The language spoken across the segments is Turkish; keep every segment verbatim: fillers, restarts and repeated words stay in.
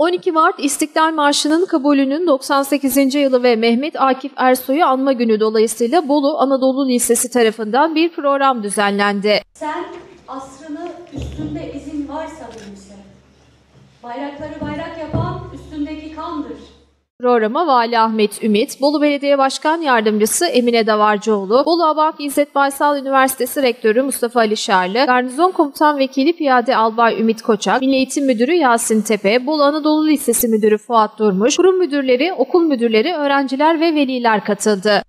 on iki Mart İstiklal Marşı'nın kabulünün doksan sekizinci yılı ve Mehmet Akif Ersoy'u anma günü dolayısıyla Bolu Anadolu Lisesi tarafından bir program düzenlendi. Sen asrını üstünde izin varsa benimse, bayrakları bayrak yapan üstündeki kandır. Programa Vali Ahmet Ümit, Bolu Belediye Başkan Yardımcısı Emine Davarcıoğlu, Bolu Abant İzzet Baysal Üniversitesi Rektörü Mustafa Ali Şarlı, Garnizon Komutan Vekili Piyade Albay Ümit Koçak, Milli Eğitim Müdürü Yasin Tepe, Bolu Anadolu Lisesi Müdürü Fuat Durmuş, kurum müdürleri, okul müdürleri, öğrenciler ve veliler katıldı.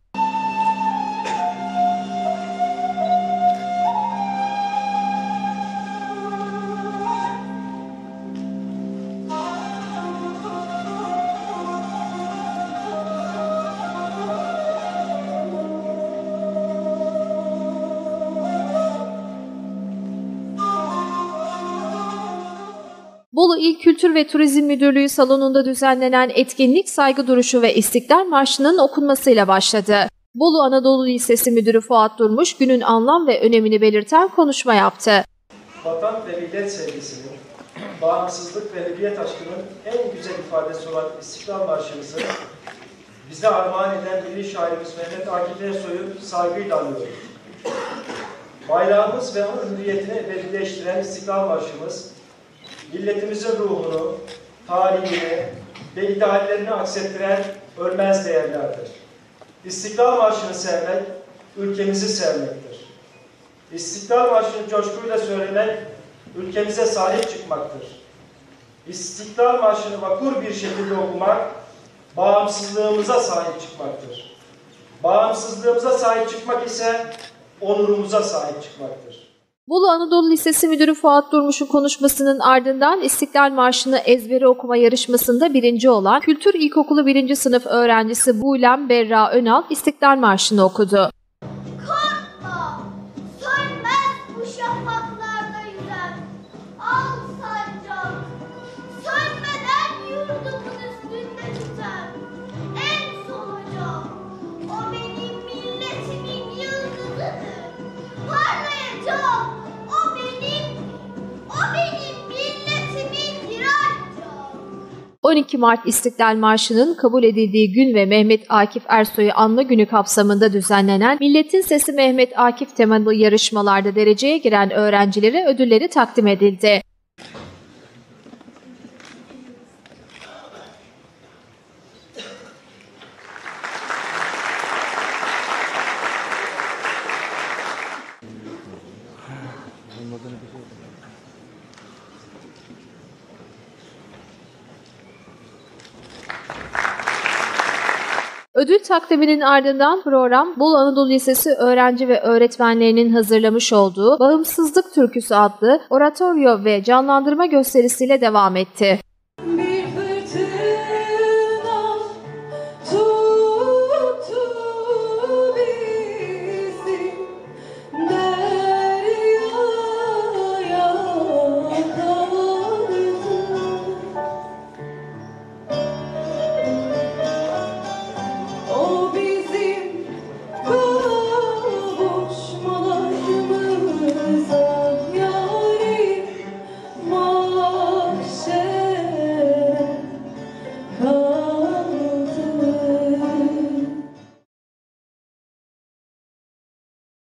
Bolu İl Kültür ve Turizm Müdürlüğü salonunda düzenlenen etkinlik saygı duruşu ve İstiklal Marşı'nın okunmasıyla başladı. Bolu Anadolu Lisesi Müdürü Fuat Durmuş günün anlam ve önemini belirten konuşma yaptı. Vatan ve millet sevgisinin, bağımsızlık ve hürriyet aşkının en güzel ifadesi olan İstiklal Marşımızı bize armağan eden milli şairimiz Mehmet Akif Ersoy'u saygıyla anıyoruz. Bayrağımız ve onun hürriyetini ebedileştiren İstiklal Marşımız, milletimizin ruhunu, tarihini ve ideallerini aksettiren ölmez değerlerdir. İstiklal Marşı'nı sevmek, ülkemizi sevmektir. İstiklal Marşı'nı coşkuyla söylemek, ülkemize sahip çıkmaktır. İstiklal Marşı'nı vakur bir şekilde okumak, bağımsızlığımıza sahip çıkmaktır. Bağımsızlığımıza sahip çıkmak ise onurumuza sahip çıkmaktır. Bolu Anadolu Lisesi Müdürü Fuat Durmuş'un konuşmasının ardından İstiklal Marşı'nı ezbere okuma yarışmasında birinci olan Kültür İlkokulu birinci sınıf öğrencisi Buğlem Berra Önal İstiklal Marşı'nı okudu. Korkma, sönmez bu şafaklarda yüzen al sancak, sönmeden yurdumun üstünde tüten en son ocak, o benim milletimin yıldızıdır, parlayacak. O benim, o benim milletimin direnci. on iki Mart İstiklal Marşı'nın kabul edildiği gün ve Mehmet Akif Ersoy'u anma günü kapsamında düzenlenen Milletin Sesi Mehmet Akif temalı yarışmalarda dereceye giren öğrencilere ödülleri takdim edildi. Ödül takdiminin ardından program Bolu Anadolu Lisesi öğrenci ve öğretmenlerinin hazırlamış olduğu Bağımsızlık Türküsü adlı oratoryo ve canlandırma gösterisiyle devam etti.